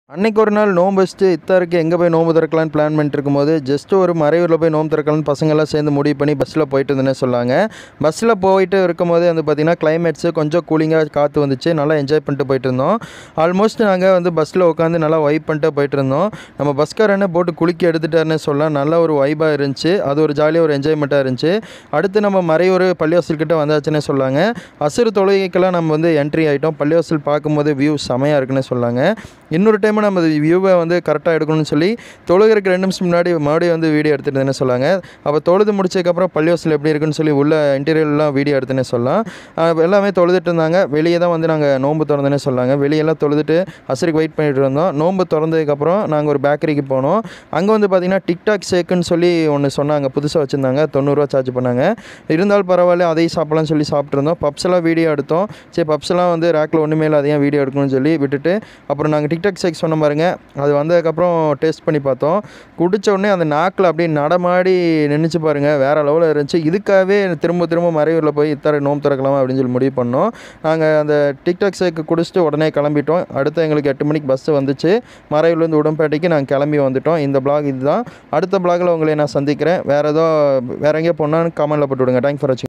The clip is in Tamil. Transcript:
அன்னைக்கு ஒரு நாள் நோன்பு வச்சுட்டு இத்தாருக்கு எங்கே போய் நோன்பு திறக்கலான்னு பிளான் பண்ணிட்டு இருக்கும்போது ஜஸ்ட் ஒரு மறையூரில் போய் நோன்பு திறக்கலான்னு பசங்கள்லாம் சேர்ந்து முடிவு பண்ணி பஸ்ஸில் போயிட்டு இருந்தேன்னு சொன்னாங்க. பஸ்ஸில் போயிட்டு இருக்கும்போது வந்து பார்த்திங்கன்னா கிளைமேட்ஸு கொஞ்சம் கூலிங்காக காற்று வந்துச்சு. நல்லா என்ஜாய் பண்ணிட்டு போயிட்டு இருந்தோம். ஆல்மோஸ்ட் நாங்கள் வந்து பஸ்ஸில் உட்காந்து நல்லா வைப் பண்ணிட்டு போயிட்டு இருந்தோம். நம்ம பஸ்காரனை போட்டு குலுக்கி எடுத்துட்டாருன்னு சொல்லலாம். நல்ல ஒரு வைபாக இருந்துச்சு. அது ஒரு ஜாலியாக ஒரு என்ஜாய்மெண்ட்டாக இருந்துச்சு. அடுத்து நம்ம மறையூர் பள்ளிவாசல்கிட்ட வந்தாச்சுன்னே சொல்லாங்க. அசுறு தொழுகைக்கெல்லாம் நம்ம வந்து என்ட்ரி ஆகிட்டோம். பள்ளிவாசல் பார்க்கும்போது வியூ செமையாக இருக்குன்னு சொல்லாங்க. இன்னொரு டைம் நம்ம வியூவை வந்து கரெக்டாக எடுக்கணும்னு சொல்லி தொழுகிறதுக்கு 2 நிமிஷம் முன்னாடி மறுபடியும் வந்து வீடியோ எடுத்துகிட்டுன்னு சொல்லாங்க. அப்போ தொழுது முடிச்சதுக்கப்புறம் பள்ளிவாசல் எப்படி இருக்குன்னு சொல்லி உள்ள இன்டீரியர்லாம் வீடியோ எடுத்துன்னு சொல்லலாம். எல்லாமே தொழுதுட்டு இருந்தாங்க. வெளியே தான் வந்து நாங்கள் நோன்பு திறந்துன்னு சொன்னாங்க. வெளியெல்லாம் தொழுதுட்டு அசருக்கு வெயிட் பண்ணிட்டு இருந்தோம். நோன்பு திறந்ததுக்கப்புறம் நாங்கள் ஒரு பேக்கரிக்கு போனோம். அங்கே வந்து பார்த்திங்கன்னா டிக்டாக் ஷேக்குன்னு சொல்லி ஒன்று சொன்னாங்க. புதுசாக வச்சுருந்தாங்க. 90 ரூபா சார்ஜ் பண்ணாங்க. இருந்தாலும் பரவாயில்ல, அதையும் சாப்பிட்லான்னு சொல்லி சாப்பிட்ருந்தோம். பப்ஸ்லாம் வீடியோ எடுத்தோம். சரி, பப்ஸ்லாம் வந்து ரேக்கில் ஒன்றுமே இல்லை, அதையும் வீடியோ எடுக்கணும்னு சொல்லி விட்டுட்டு அப்புறம் நாங்கள் டிக்டாக் ஷேக் சொன்ன பாருங்க, அது வந்ததுக்கப்புறம் டேஸ்ட் பண்ணி பார்த்தோம். குடித்த உடனே அந்த நாக்கில் அப்படியே நடமாடி நின்றுச்சு பாருங்கள். வேறு லெவலில் இருந்துச்சு. இதுக்காகவே திரும்ப திரும்ப மறையூரில் போய் இத்தனை நோன்பு திறக்கலாமா அப்படின்னு சொல்லி முடிவு பண்ணோம். நாங்கள் அந்த டிக்டாக் ஷேக்கு குடிச்சிட்டு உடனே கிளம்பிட்டோம். அடுத்து எங்களுக்கு 8 மணிக்கு பஸ்ஸு வந்துச்சு. மறையூர்லேருந்து உடம்பேட்டைக்கு நாங்கள் கிளம்பி வந்துட்டோம். இந்த பிளாக் இதுதான். அடுத்த பிளாகில் உங்களை நான் சந்திக்கிறேன். வேறு எங்கேயோ போனான்னு கமெண்ட்டில் போட்டு விடுங்க. தேங்க்ஸ் ஃபார் வாட்சிங்.